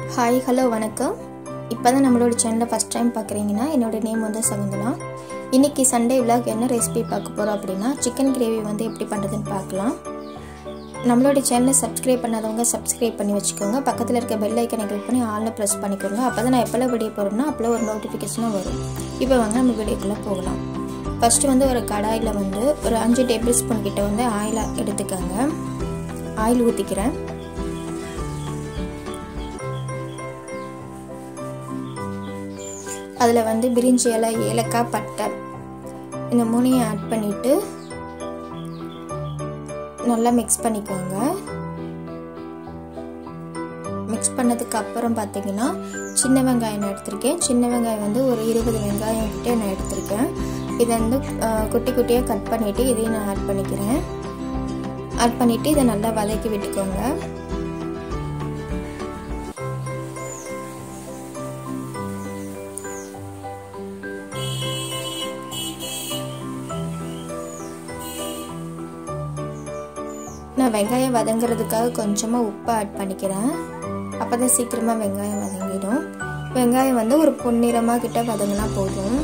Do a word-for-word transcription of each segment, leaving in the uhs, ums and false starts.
Hi, hello, வணக்கம். இப்போதான் நம்மளோட சேனலை ஃபர்ஸ்ட் டைம் பார்க்குறீங்கன்னா என்னோட நேம் வந்து சகுந்தலா. இன்னைக்கு சண்டே vlog என்ன ரெசிபி பார்க்க போகிறோம் அப்படின்னா சிக்கன் கிரேவி வந்து எப்படி பண்ணுறதுன்னு பார்க்கலாம். நம்மளோட சேனலை சப்ஸ்கிரைப் பண்ணாதவங்க சப்ஸ்கிரைப் பண்ணி வச்சுக்கோங்க. பக்கத்தில் இருக்க பெல் ஐக்கனை கிளிக் பண்ணி ஆல்னு ப்ரெஸ் பண்ணிக்கோங்க. அப்போ தான் நான் எப்போல்லாம் வீடியோ போகிறோம்னா அப்போல்லாம் ஒரு நோட்டிஃபிகேஷனாக வரும். இப்போ வாங்க நம்ம வீடியோக்குள்ளே போகலாம். ஃபஸ்ட்டு வந்து ஒரு கடாயில் வந்து ஒரு அஞ்சு டேபிள் ஸ்பூன் கிட்ட வந்து ஆயில் எடுத்துக்கோங்க. ஆயில் ஊற்றிக்கிறேன். அதில் வந்து பிரிஞ்சி இலை, ஏலக்காய், பட்டை இந்த மூணையும் ஆட் பண்ணிவிட்டு நல்லா மிக்ஸ் பண்ணிக்கோங்க. மிக்ஸ் பண்ணதுக்கு அப்புறம் பார்த்தீங்கன்னா சின்ன வெங்காயம் நான் எடுத்திருக்கேன். சின்ன வெங்காயம் வந்து ஒரு இருபது வெங்காயம் கிட்டே நான் எடுத்திருக்கேன். இதை வந்து குட்டி குட்டியாக கட் பண்ணிவிட்டு இதையும் நான் ஆட் பண்ணிக்கிறேன். ஆட் பண்ணிவிட்டு இதை நல்லா வதக்கி விட்டுக்கோங்க. நான் வெங்காயம் வதங்கிறதுக்காக கொஞ்சமாக உப்பு ஆட் பண்ணிக்கிறேன். அப்போ தான் சீக்கிரமாக வெங்காயம் வதங்கிடும். வெங்காயம் வந்து ஒரு பொன்னிறமாக கிட்ட வதங்கினா போதும்.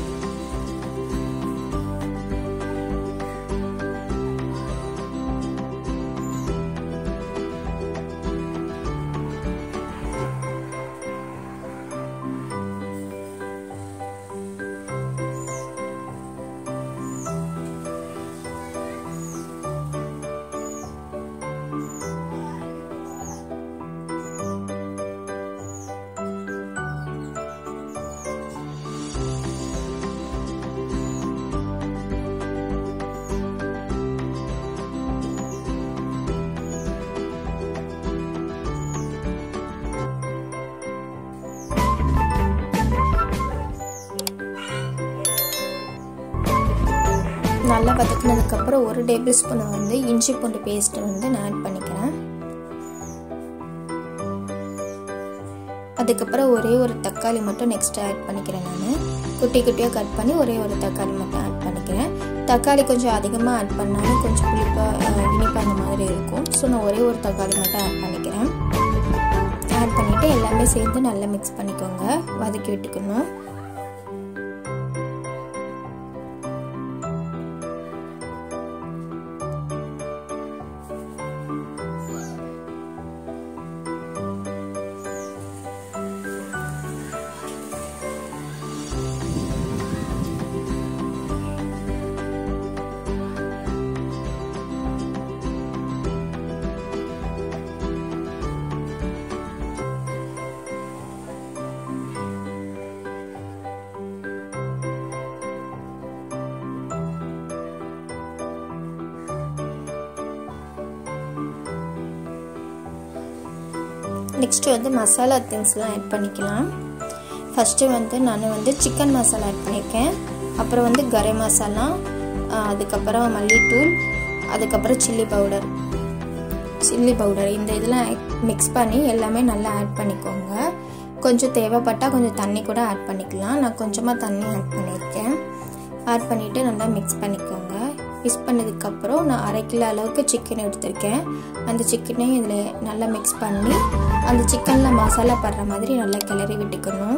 நல்லா வதக்கினதுக்கப்புறம் ஒரு டேபிள் ஸ்பூன் வந்து இஞ்சி பூண்டு பேஸ்ட்டை வந்து நான் ஆட் பண்ணிக்கிறேன். அதுக்கப்புறம் ஒரே ஒரு தக்காளி மட்டும் நெக்ஸ்ட் ஆட் பண்ணிக்கிறேன். நான் குட்டி குட்டியாக கட் பண்ணி ஒரே ஒரு தக்காளி மட்டும் ஆட் பண்ணிக்கிறேன். தக்காளி கொஞ்சம் அதிகமாக ஆட் பண்ணாலும் கொஞ்சம் புளிப்பாக இனிப்பாக அந்த மாதிரி இருக்கும். ஸோ நான் ஒரே ஒரு தக்காளி மட்டும் ஆட் பண்ணிக்கிறேன். ஆட் பண்ணிவிட்டு எல்லாமே சேர்ந்து நல்லா மிக்ஸ் பண்ணிக்கோங்க. வதக்கி விட்டுக்கணும். நெக்ஸ்ட்டு வந்து மசாலா திங்ஸ்லாம் ஆட் பண்ணிக்கலாம். ஃபஸ்ட்டு வந்து நான் வந்து சிக்கன் மசாலா ஆட் பண்ணியிருக்கேன். அப்புறம் வந்து கரம் மசாலா, அதுக்கப்புறம் மல்லித்தூள், அதுக்கப்புறம் சில்லி பவுடர் சில்லி பவுடர் இந்த இதெல்லாம் மிக்ஸ் பண்ணி எல்லாமே நல்லா ஆட் பண்ணிக்கோங்க. கொஞ்சம் தேவைப்பட்டால் கொஞ்சம் தண்ணி கூட ஆட் பண்ணிக்கலாம். நான் கொஞ்சமாக தண்ணி ஆட் பண்ணியிருக்கேன். ஆட் பண்ணிவிட்டு நல்லா மிக்ஸ் பண்ணிக்கோங்க. மிக்ஸ் பண்ணதுக்கப்புறம் நான் அரை கிலோ அளவுக்கு சிக்கன் எடுத்திருக்கேன். அந்த சிக்கனையும் இதில் நல்லா மிக்ஸ் பண்ணி அந்த சிக்கனில் மசாலா படுற மாதிரி நல்லா கிளறி விட்டுக்கணும்.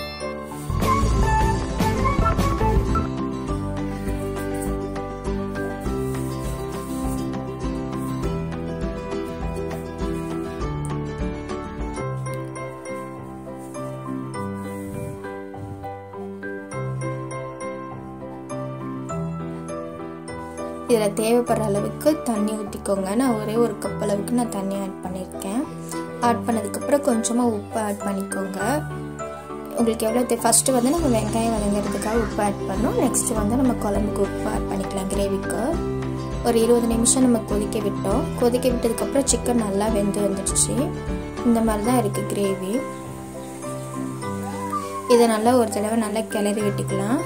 இதில் தேவைப்படுற அளவுக்கு தண்ணி ஊற்றிக்கோங்க. நான் ஒரே ஒரு கப் அளவுக்கு நான் தண்ணி ஆட் பண்ணியிருக்கேன். ஆட் பண்ணதுக்கப்புறம் கொஞ்சமாக உப்பு ஆட் பண்ணிக்கோங்க. உங்களுக்கு எவ்வளோ தே ஃபஸ்ட்டு வந்து நம்ம வெங்காயம் வதங்கிறதுக்காக உப்பு ஆட் பண்ணோம். நெக்ஸ்ட்டு வந்து நம்ம குழம்புக்கு உப்பு ஆட் பண்ணிக்கலாம். கிரேவிக்கு ஒரு இருபது நிமிஷம் நம்ம கொதிக்க விட்டோம். கொதிக்க விட்டதுக்கப்புறம் சிக்கன் நல்லா வெந்து வந்துடுச்சு. இந்த மாதிரி தான் இருக்குது கிரேவி. இதை நல்லா ஒரு தடவை நல்லா கிளறி விட்டுக்கலாம்.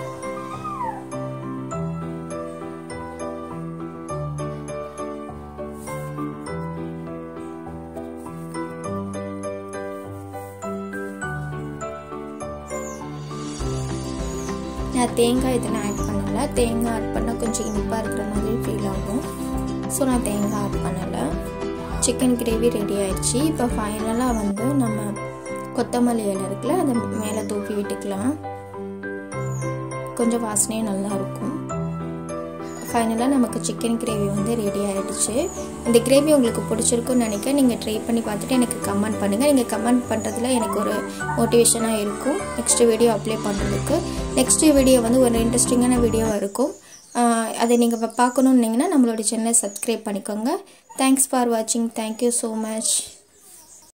நான் தேங்காய் இதில் ஆட் பண்ணலை. தேங்காய் ஆட் பண்ணால் கொஞ்சம் இனிப்பாக இருக்கிற மாதிரி ஃபீல் ஆகும். ஸோ நான் தேங்காய் ஆட் பண்ணலை. சிக்கன் கிரேவி ரெடி ஆயிடுச்சு. இப்போ ஃபைனலாக வந்து நம்ம கொத்தமல்லி இலை இருக்குல்ல அதை மேலே தூக்கி விட்டுக்கலாம். கொஞ்சம் வாசனையும் நல்லா இருக்கும். ஃபைனலாக நமக்கு சிக்கன் கிரேவி வந்து ரெடி ஆகிடுச்சு. இந்த கிரேவி உங்களுக்கு பிடிச்சிருக்குன்னு நினைக்க நீங்கள் ட்ரை பண்ணி பார்த்துட்டு எனக்கு கமெண்ட் பண்ணுங்கள். நீங்கள் கமெண்ட் பண்ணுறதுல எனக்கு ஒரு மோட்டிவேஷனாக இருக்கும் நெக்ஸ்ட் வீடியோ அப்ளை பண்ணுறதுக்கு. நெக்ஸ்ட் வீடியோ வந்து ஒரு இன்ட்ரெஸ்டிங்கான வீடியோவாக இருக்கும். அதை நீங்கள் பார்க்கணுன்னீங்கன்னா நம்மளோட சேனலை சப்ஸ்கிரைப் பண்ணிக்கோங்க. தேங்க்ஸ் ஃபார் வாட்சிங். Thank you so much.